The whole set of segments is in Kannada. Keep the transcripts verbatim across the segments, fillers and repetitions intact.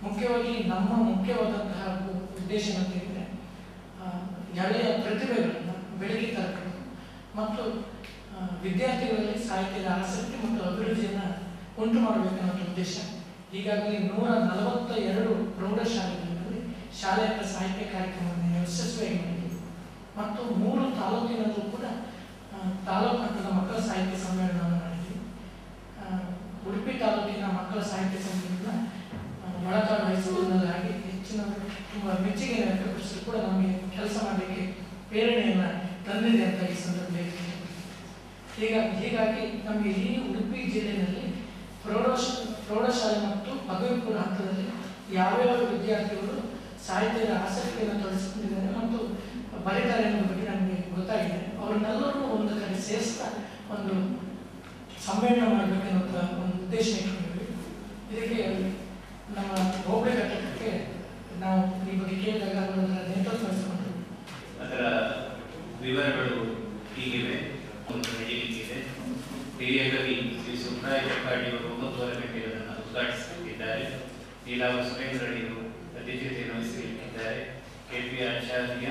ಮುಖ್ಯವಾಗಿ ನಮ್ಮ ಮುಖ್ಯವಾದಂತಹ ಉದ್ದೇಶ ಏನಂತೇಳಿದರೆ ಹಳೆಯ ಪ್ರತಿಭೆಗಳನ್ನು ಬೆಳಕಿಗೆ ತರಬೇಕು ಮತ್ತು ವಿದ್ಯಾರ್ಥಿಗಳಲ್ಲಿ ಸಾಹಿತ್ಯದ ಆಸಕ್ತಿ ಮತ್ತು ಅಭಿವೃದ್ಧಿಯನ್ನು ಉಂಟು ಮಾಡಬೇಕನ್ನೋ ಉದ್ದೇಶ. ಈಗಾಗಲೇ ನೂರ ನಲವತ್ತ ಎರಡು ಪ್ರೌಢಶಾಲೆಗಳಲ್ಲಿ ಶಾಲೆಯ ಸಾಹಿತ್ಯ ಕಾರ್ಯಕ್ರಮವನ್ನು ಯಶಸ್ವಿಯಾಗಿ ಮಾಡಿದ್ದೀವಿ ಮತ್ತು ಮೂರು ತಾಲೂಕಿನಲ್ಲೂ ಕೂಡ ತಾಲೂಕು ಮಟ್ಟದ ಮಕ್ಕಳ ಸಾಹಿತ್ಯ ಸಮ್ಮೇಳನವನ್ನು ಮಾಡಿದ್ದೀವಿ. ಉಡುಪಿ ತಾಲೂಕಿನ ಮಕ್ಕಳ ಸಾಹಿತ್ಯ ಸಮ್ಮೇಳನ ಮೊಳಕಾಡು ಹೈಸ್ಕೂಲ್ನಲ್ಲಿ ಆಗಿ ಹೆಚ್ಚಿನ ತುಂಬ ಮೆಚ್ಚುಗೆ ವ್ಯಕ್ತಪಡಿಸಿ ಕೂಡ ನಮಗೆ ಕೆಲಸ ಮಾಡಲಿಕ್ಕೆ ಪ್ರೇರಣೆಯನ್ನು ತಂದಿದೆ ಅಂತ ಈ ಸಂದರ್ಭದಲ್ಲಿ ಹೀಗಾಗಿ ಹೀಗಾಗಿ ನಮಗೆ ಈ ಉಡುಪಿ ಜಿಲ್ಲೆಯಲ್ಲಿ ಪ್ರೌಢ ಪ್ರೌಢಶಾಲೆ ಮತ್ತು ಪದವಿ ಪೂರ್ವ ಹಂತದಲ್ಲಿ ಯಾವ್ಯಾವ ವಿದ್ಯಾರ್ಥಿಗಳು ಸಾಹಿತ್ಯದ ಆಸಕ್ತಿಯನ್ನು ತೊಡಗಿಸಿಕೊಂಡಿದ್ದಾರೆ ಮತ್ತು ಬರೀತಾರೆ ಅನ್ನೋ ಬಗ್ಗೆ ನಮಗೆ ಗೊತ್ತಾಗಿದೆ. ಅವರನ್ನೆಲ್ಲರೂ ಒಂದು ಕಡೆ ಸೇರಿಸ್ತಾ ಒಂದು ಸಮ್ಮೇಳನ ಮಾಡಬೇಕನ್ನೋ ಒಂದು ಉದ್ದೇಶ ಇಟ್ಕೊಂಡಿದ್ವಿ. ಇದಕ್ಕೆ ನಮ್ಮ ಹೋಬಳಿ ಘಟಕಕ್ಕೆ ನಾವು ಈ ಬಗ್ಗೆ ಕೇಳಿದಾಗ ಅದರ ನೇತೃತ್ವ ವಹಿಸಿಕೊಂಡು ಅದರ ವಿವರಗಳು ಹೀಗಿವೆ. ಒಂದು ನಡೀಲಿಕ್ಕಿದೆ. ಹಿರಿಯ ಕವಿ ಶ್ರೀ ಸುಬ್ರಾಯ ಚಪ್ಪಾಡಿ ಅವರು ಒಂಬತ್ತುವರೆ ಗಂಟೆಗೆ ಅದನ್ನು ಉದ್ಘಾಟಿಸುತ್ತಿದ್ದಾರೆ. ನೀಲಾವ ಸುರೇಂದ್ರ ಅಡಿಯರು ಅಧ್ಯಕ್ಷತೆಯನ್ನು ವಹಿಸಲಿಕ್ಕಿದ್ದಾರೆ. ಕೆ ಪಿ ಆಚಾರ್ಯ,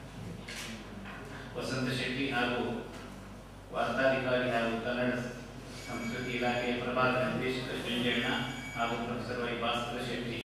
ವಸಂತ ಶೆಟ್ಟಿ ಹಾಗೂ ವಾರ್ತಾಧಿಕಾರಿ ಹಾಗೂ ಕನ್ನಡ ಸಂಸ್ಕೃತಿ ಇಲಾಖೆಯ ಪ್ರಭಾಗ ನಿರ್ದೇಶಕ ಜಂಜಣ್ಣ ಹಾಗೂ ಪ್ರೊಫೆಸರ್ ವೈ ಭಾಸ್ಕರ ಶೆಟ್ಟಿ